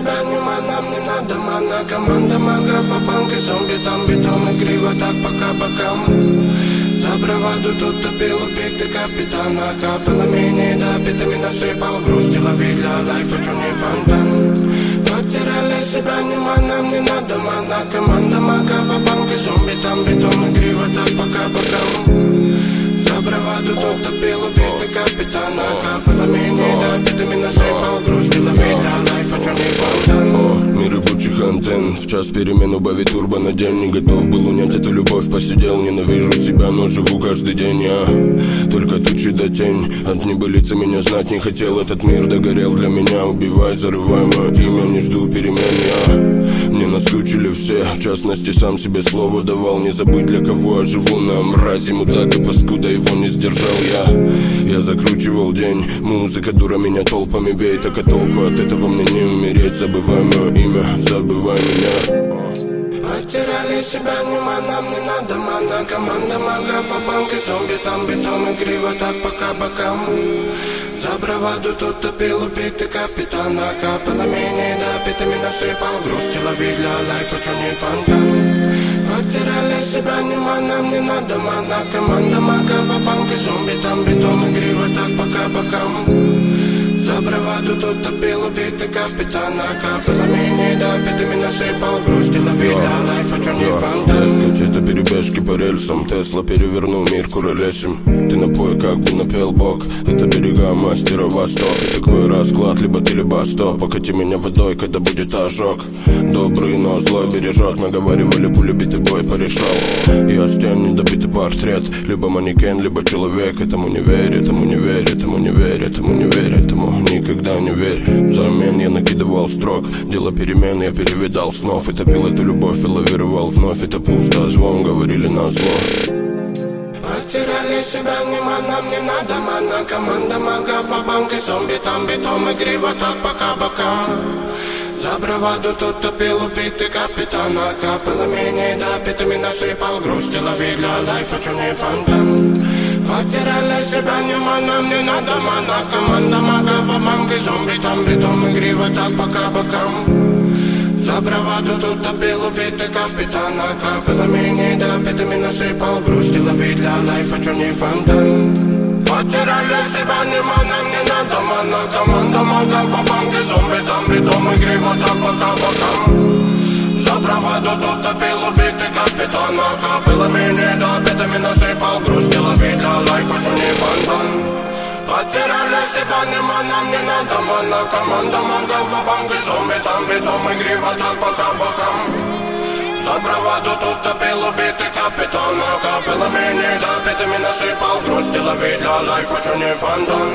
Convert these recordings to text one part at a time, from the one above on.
себя, нема, нам не надо мана. Команда магов, а банк и зомби, там бетон и криво, так пока бокам. За браваду тут топил убитый капитана. Капало менее, да, битами насыпал грусть. Лови для лайфа, чё не фонтан. Потеряли себя, нема, нам не надо мана. Команда магов, а банк и зомби, там бетон и криво, так пока бокам. За браваду тут топил убитый капитана. Капало менее, да, битами насыпал грусть. Лови для лайфа, чё не фонтан. Мир рабочих антенн, в час перемен убави турбо на день. Не готов был унять эту любовь, посидел, ненавижу себя, но живу каждый день я. Только тучи да тень, от небылицы меня знать не хотел. Этот мир догорел для меня, убивай, зарывай мое имя, не жду перемен я. Мне наскучили все, в частности сам себе слово давал. Не забыть для кого я живу, на мрази, мудак и паскуда, его не сдержал я. Я закручивал день, музыка дура меня толпами бей. Так а толку от этого мне не умереть, забывай мое имя, забывай меня. Потеряли себя, нема, нам не надо мана. Команда магов, а банк и зомби, там бетон и криво, так пока бокам. За браваду тут топил убитый капитана. Капало менее, да, битами насыпал грусть. Лови для лайфа, чё не фонтан. Потеряли себя, нема, нам не надо мана. Команда магов, а банк и зомби, там бетон и криво, так пока бокам. За браваду тут топил убитый капитана. Капало менее, да, битами насыпал грусть. Лови для лайфа, чё не фонтан. Это перебежки по рельсам, Тесла перевернул мир куролесим. Ты напой, как бы напел бог. Это берега мастера Восток. И такой расклад, либо ты, либо стоп. Покати меня водой, когда будет ожог. Добрый, но злой бережет. Наговаривали, пуля битый бой порешал. Я стен, недобитый портрет. Либо манекен, либо человек. Этому не верь, этому не верь, этому не верь, этому не верь, этому никогда не верь. Взамен я накидывал строк. Дело перемен, я перевидал снов. И топил эту любовь и лавировал вновь. Это пусто, звон, говорили на зло. Потеряли себя, нема, нам не надо мана. Команда магов, а банк и зомби, там бетон и криво, так пока бокам. За браваду тут топил убитый капитана. Капало менее, да, битами насыпал грусть. Лови для лайфа, чё не фонтан. Потеряли себя, нема, нам не надо мана. Команда магов, а банк и зомби, там бетон и криво, так пока бокам. За браваду тут топил убитый капитана. Капало менее, да, битами насыпал грусть. Лови для лайфа, чё не фонтан. Потеряли себя, нема, нам не надо мана. Команда магов, а банк и зомби, там бетон и криво, так пока бокам. За браваду тут топил убитый капитана. Капало менее, да, битами насыпал грусть. Лови для лайфа, чё не фонтан. Потеряли себя, нема, нам не надо мана. Команда магов, а банк и зомби, там бетон и криво, так пока бокам. За браваду тут топил убитый капитана. Капало менее, да, битами насыпал грусть. Лови для лайфа, чё не фонтан.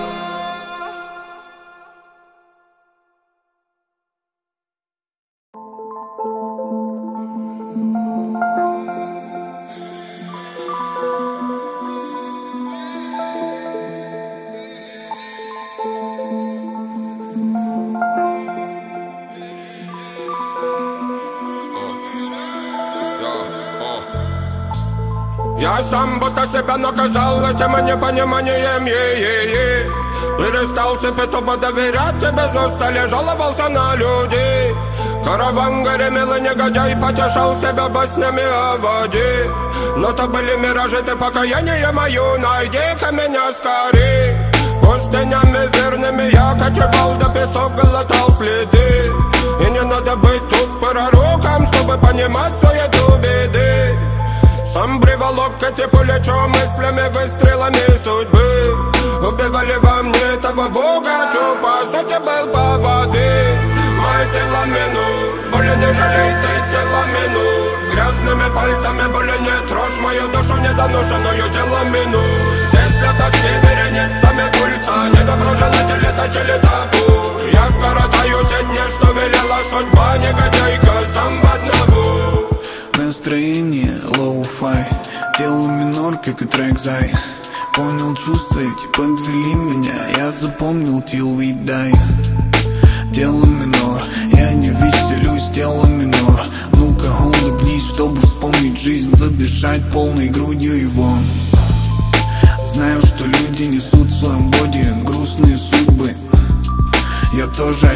Я сам будто себя наказал этим непониманием, перестал себе тупо доверять, тебе без устали жаловался на людей. Караван гремел и негодяй потешал себя баснями о воде. Но то были миражи, ты покаяние мою, найди-ка меня скорей. Пустынями верными я кочевал, до песок глотал следы. И не надо быть тут пророком, чтобы понимать суету беды. Сам приволок эти плечо мыслями, выстрелами судьбы. Убивали во мне того бога, что по сути был по воды. Мое тело минут, боли не жалей, ты тело минут. Грязными пальцами боли не трожь мою душу недоношенную тело минут. Здесь для тоски вереницами пульса, недоброжелатели точили табу. Я скоротаю те дни, что велела судьба, негодяйка сам в одного. Настроение лоу-фай, тело минор, как и трек Зай. Понял чувства эти, подвели меня, я запомнил till we die. Тело минор, я не веселюсь, тело минор. Ну-ка улыбнись, чтобы вспомнить жизнь, задышать полной грудью его. Знаю, что люди несут в своем боди грустные судьбы. Я тоже отчасти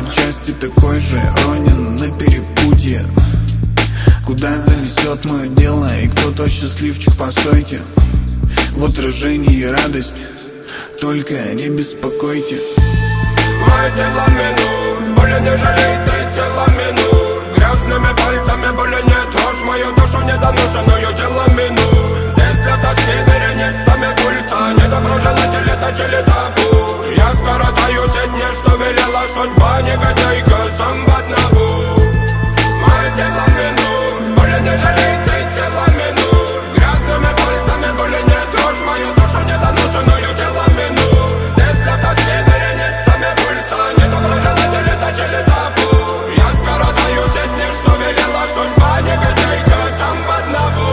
почти такой же, ронен на перепутье. Куда занесет мое дело и кто тот счастливчик, постойте. В отражении радость, только не беспокойте. Мое тело минут, боли не жалей, ты тело минут. Грязными пальцами боли не трожь мою душу недоношенную тело минут. Здесь для тоски вереницами пульса недоброжелатели точили табу. Я скоротаю те дни, что велела судьба, негодяйка сам в одного. Мое тело минут, боли не жалей, ты тело минут. Грязными пальцами боли не трожь мою душу недоношенную тело минут. Здесь для тоски вереницами пульса недоброжелатели точили табу. Я скоротаю те дни, что велела судьба, негодяйка сам в одного.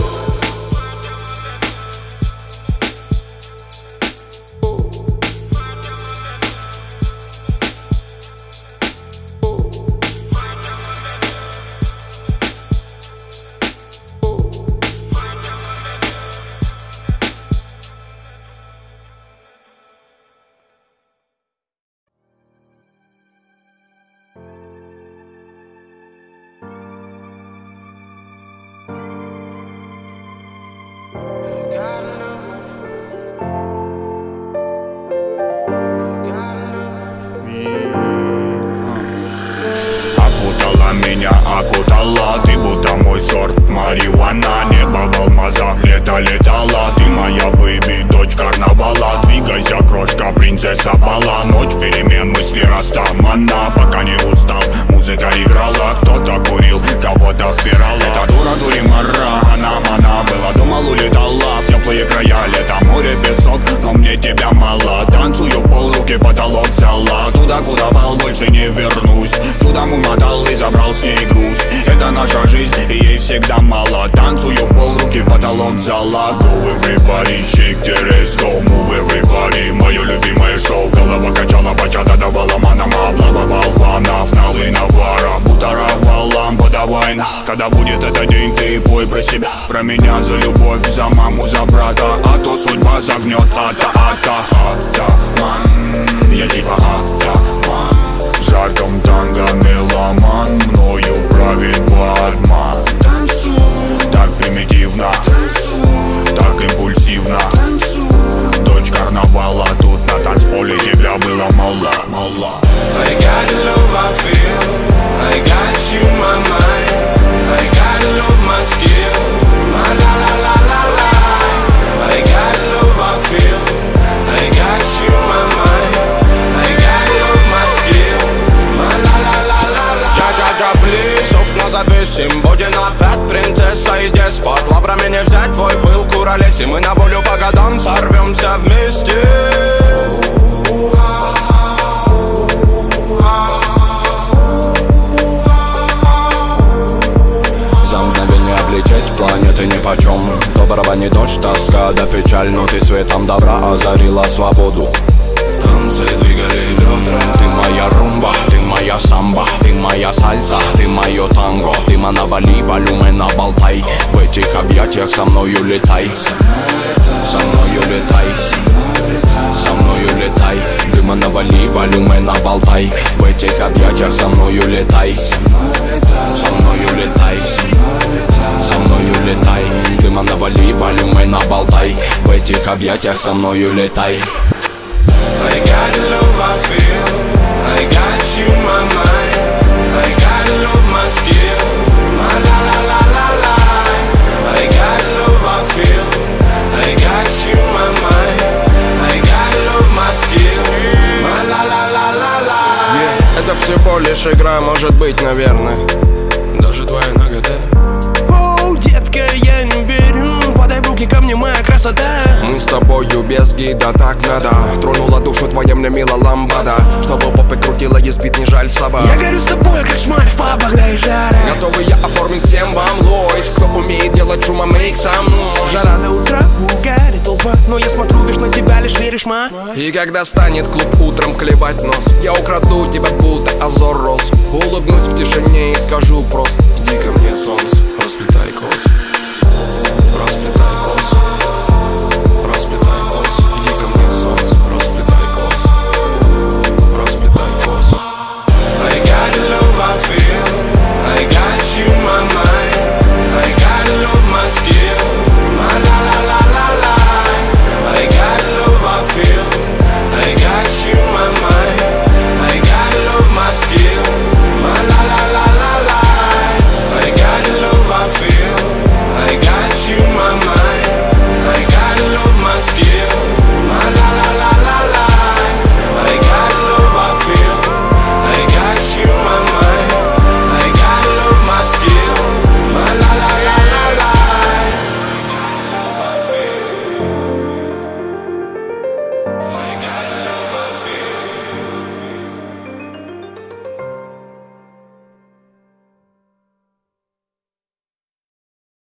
Окутала меня, окутала, ты будто мой сорт марихуана. Небо в алмазах, лето летала, ты моя бэйби, дочь карнавала. Двигайся, крошка, принцесса бала. Ночь перемен, мысли растамана. Пока не устал, музыка играла. Кто-то курил, кого-то впирала. Эта дура дуримара, она была, думал, улетала в теплые края. Лето, море, песок, но мне тебя мало. Танцую в пол, руки потолок взяла. Туда, куда вал, больше не вернусь. Чудом умотал и забрал с ней груз. Это наша жизнь, и ей всегда мало. Танцую в пол, руки потолок взяла. Go everybody, shake the ass, go move everybody. Мое любимое шоу, голова качала, бачата давала манам. Облавывал панов, налы навара. Бутаровал лампа, давай на. Когда будет этот день, ты пой про себя. Про меня, за любовь, за маму, за брата. А то судьба загнет, атаман. Я типа атаман. В жарком танго меломан, мною правит Батман. Так примитивно, так импульсивно. Дочь карнавала, тут на танцполе тебя было мало. I got love I feel, I got you my mind. I got love my skill, my la la la la la. I got love I feel, I got you my mind. I got love my skill, my la la la la la. Джа-джа-джа, плиз, окна завесим. Будем опять принцесса и деспот. Лаврами не взять твой пыл, куролес. И мы на волю по годам сорвемся вместе. Облететь планеты нипочем. Доброго не дождь, тоска да печаль. Но ты светом добра озарила свободу. В танце двигали бедра. Ты моя румба, ты моя самба. Ты моя сальса, ты мое танго. Ты навали, волюмена болтай. В этих объятиях со мною летай. Со мною летай. Со мною летай. Дыма навали, волюмена болтай. В этих объятиях со мною летай. Со мною летай. Со мною летай. Дыма навали, волюмена болтай. В этих объятиях со мною летай. I got love I feel, I got you my mind. I got love my skill, my la la la la la. I got love I feel, I got you my mind. I got love my skill, my la la la la la. Это всего лишь игра, может быть, наверное. Даже твоя нагота. Оу, детка, я не верю. Подай в руки ко мне, моя красота. Мы с тобою без гида, так надо. Тронула душу твоя мне мила ламбада. Чтобы попы крутила, избит не жаль собак. Я горю с тобой, как шмаль в пабах, да и жара. Готовы я оформить всем вам лойс. Кто умеет делать шума, мейк со мной. Жара до утра, угарит толпа. Но я смотрю, вишь на тебя, лишь веришь, ма. И когда станет клуб утром клевать нос, я украду тебя, будто озор роз. Улыбнусь в тишине и скажу просто: иди ко мне, солнце, расплетай косы. Расплетай косы.